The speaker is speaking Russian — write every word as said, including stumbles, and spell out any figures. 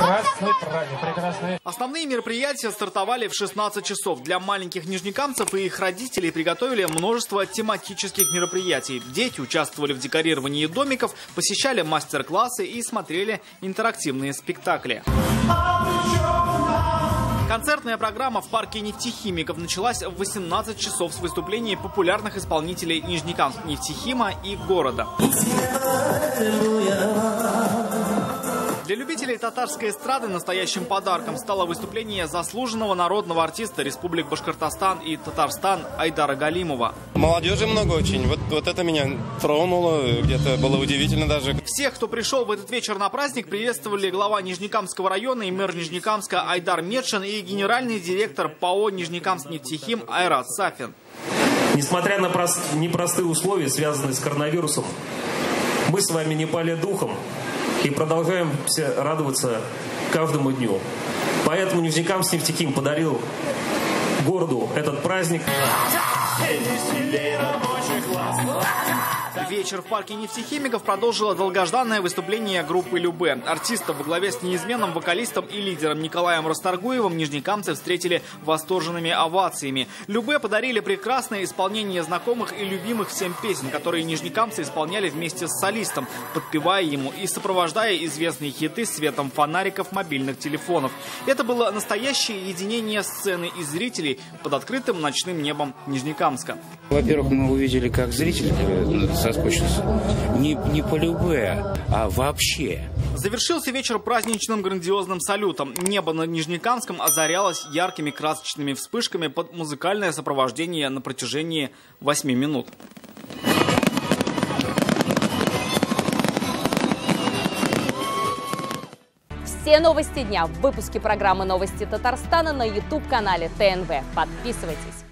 прекрасный праздник, прекрасный. Основные мероприятия стартовали в шестнадцать часов. Для маленьких нижнекамцев и их родителей приготовили множество тематических мероприятий. Дети участвовали в декорировании домиков, посещали мастер-классы и смотрели интерактивные спектакли. Концертная программа в парке нефтехимиков началась в восемнадцать часов с выступлений популярных исполнителей Нижнекамск нефтехима и города. Для любителей татарской эстрады настоящим подарком стало выступление заслуженного народного артиста Республик Башкортостан и Татарстан Айдара Галимова. Молодежи много очень. Вот, вот это меня тронуло, где-то было удивительно даже. Всех, кто пришел в этот вечер на праздник, приветствовали глава Нижнекамского района и мэр Нижнекамска Айдар Медшин и генеральный директор ПАО «Нижнекамск нефтехим» Айрат Сафин. Несмотря на прост... непростые условия, связанные с коронавирусом, мы с вами не пали духом и продолжаем радоваться каждому дню. Поэтому Нижнекамск нефтехим подарил городу этот праздник. Вечер в парке нефтехимиков продолжило долгожданное выступление группы «Любе». Артистов во главе с неизменным вокалистом и лидером Николаем Расторгуевым нижнекамцы встретили восторженными овациями. «Любе» подарили прекрасное исполнение знакомых и любимых всем песен, которые нижнекамцы исполняли вместе с солистом, подпевая ему и сопровождая известные хиты светом фонариков мобильных телефонов. Это было настоящее единение сцены и зрителей под открытым ночным небом Нижнекамска. Во-первых, мы увидели, как зритель соскучился. Не, не по Любе, а вообще. Завершился вечер праздничным грандиозным салютом. Небо над Нижнекамском озарялось яркими красочными вспышками под музыкальное сопровождение на протяжении восьми минут. Все новости дня в выпуске программы «Новости Татарстана» на ютуб-канале ТНВ. Подписывайтесь.